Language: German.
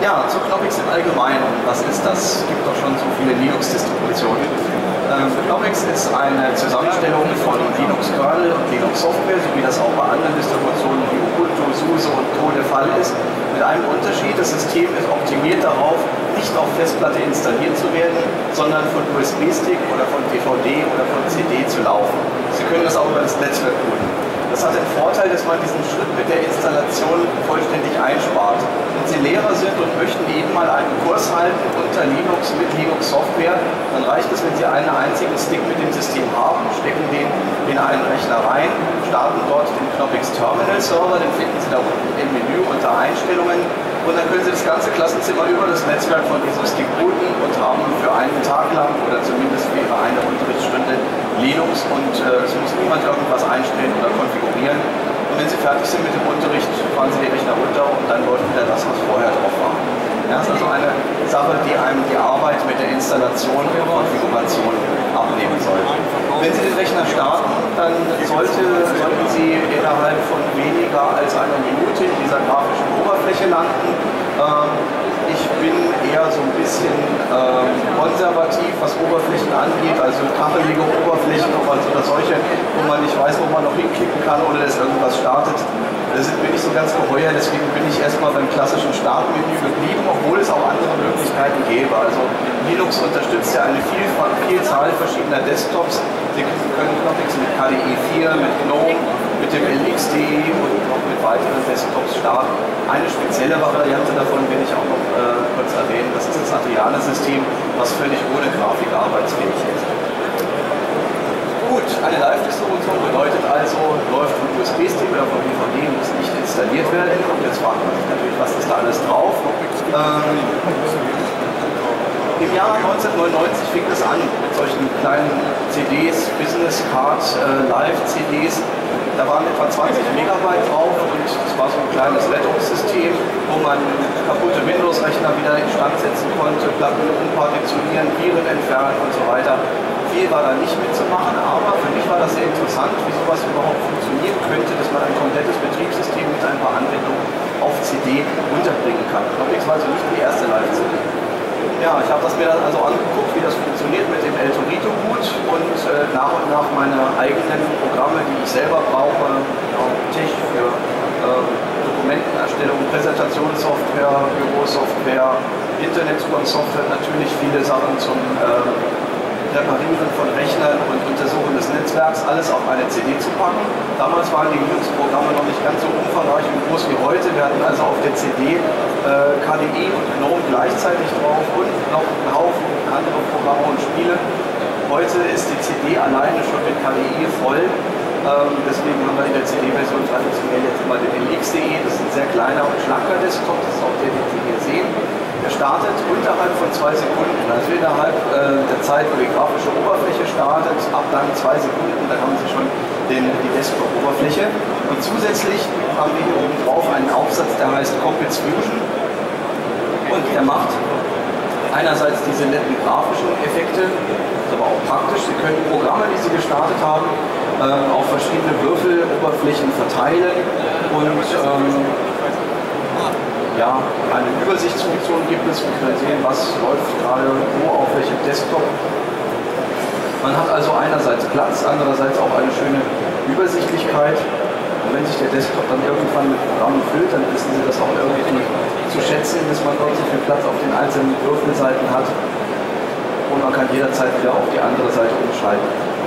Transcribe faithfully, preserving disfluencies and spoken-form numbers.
Ja, zu Knoppix im Allgemeinen. Was ist das? Es gibt doch schon so viele Linux-Distributionen. Ähm, Knoppix ist eine Zusammenstellung von Linux-Kernel und Linux-Software, so wie das auch bei anderen Distributionen wie Ubuntu, SUSE und Co. der Fall ist. Mit einem Unterschied: Das System ist optimiert darauf, nicht auf Festplatte installiert zu werden, sondern von U S B-Stick oder von D V D oder von C D zu laufen. Sie können das auch über das Netzwerk tun. Das hat den Vorteil, dass man diesen Schritt mit der Installation vollständig einspart. Wenn Sie Lehrer sind und möchten eben mal einen Kurs halten unter Linux mit Linux-Software, dann reicht es, wenn Sie einen einzigen Stick mit dem System haben, stecken den in einen Rechner rein, starten dort den Knoppix Terminal Server, den finden Sie da unten im Menü unter Einstellungen, und dann können Sie das ganze Klassenzimmer über das Netzwerk von diesem Stick booten und haben für einen Tag lang oder zumindest für Ihre eine Unterrichtsstunde Linux, und äh, es muss niemand irgendwas einstellen oder konfigurieren. Und wenn Sie fertig sind mit dem Unterricht, fahren Sie den Rechner runter und dann läuft wieder das, was vorher drauf war. Ja, das ist also eine Sache, die einem die Arbeit mit der Installation und Konfiguration abnehmen soll. Wenn Sie den Rechner starten, dann sollte, sollten Sie innerhalb von weniger als einer Minute in dieser grafischen Oberfläche landen. Ähm, ich bin eher so ein bisschen ähm, konservativ, was Oberflächen angeht, also kachelige Oberflächen oder solche, wo man nicht weiß, wo man noch hinklicken kann oder dass irgendwas startet. Das sind mir nicht so ganz geheuer, deswegen bin ich erstmal beim klassischen Startmenü geblieben, obwohl es auch andere Möglichkeiten gäbe. Also Linux unterstützt ja eine Vielfalt, Vielzahl verschiedener Desktops. Sie können Knoppix mit K D E vier, mit GNOME, mit dem L X D E und noch mit weiteren Desktops starten. Eine spezielle Variante davon will ich auch noch äh, kurz erwähnen. Das ist das Adriane-System, was völlig ohne Grafik arbeitsfähig ist. Gut, eine Live-Distribution bedeutet also, läuft von U S B-Stick oder von D V D, muss nicht installiert werden. Und jetzt fragt man sich natürlich, was ist da alles drauf? Ähm, Im Jahr neunzehnhundertneunundneunzig fing es an mit solchen kleinen C Ds, Business Card äh, Live-C Ds. Da waren etwa zwanzig Megabyte drauf und das war so ein kleines Rettungssystem, wo man kaputte Windows-Rechner wieder instand setzen konnte, Platten umpartitionieren, Viren entfernen und so weiter. Viel war da nicht mitzumachen, aber für mich war das sehr interessant, wie sowas überhaupt funktionieren könnte, dass man ein komplettes Betriebssystem mit ein paar Anwendungen auf C D unterbringen kann. Knoppix war also nicht die erste Live-C D. Ja, ich habe das mir dann also angeguckt, wie das funktioniert mit dem El Torito Boot, und äh, nach und nach meine eigenen Programme, die ich selber brauche, ja, Tech für äh, Dokumentenerstellung, Präsentationssoftware, Bürosoftware, Internetzugangssoftware, natürlich viele Sachen zum äh, Reparieren von Rechnern und Untersuchen des Netzwerks, alles auf eine C D zu packen. Damals waren die Linux-Programme noch nicht ganz so umfangreich und groß wie heute. Wir hatten also auf der C D äh, K D E und GNOME gleichzeitig drauf und noch einen Haufen andere Programme und Spiele. Heute ist die C D alleine schon mit K D E voll. Ähm, deswegen haben wir in der C D-Version traditionell jetzt immer den L X D E. Das ist ein sehr kleiner und schlanker Desktop. Das ist auch der, den Sie hier sehen. Er startet unterhalb von zwei Sekunden, also innerhalb äh, der Zeit, wo die grafische Oberfläche startet, ab dann zwei Sekunden, dann haben Sie schon den, die Desktop-Oberfläche. Und zusätzlich haben wir hier oben drauf einen Aufsatz, der heißt Compits Fusion, und er macht einerseits diese netten grafischen Effekte, ist aber auch praktisch. Sie können Programme, die Sie gestartet haben, äh, auf verschiedene Würfeloberflächen verteilen und ähm, ja, eine Übersichtsfunktion gibt es. Wir können sehen, was läuft gerade wo, auf welchem Desktop. Man hat also einerseits Platz, andererseits auch eine schöne Übersichtlichkeit. Und wenn sich der Desktop dann irgendwann mit Programmen füllt, dann wissen Sie das auch irgendwie zu schätzen, dass man dort so viel Platz auf den einzelnen Würfelseiten hat. Und man kann jederzeit wieder auf die andere Seite umschalten.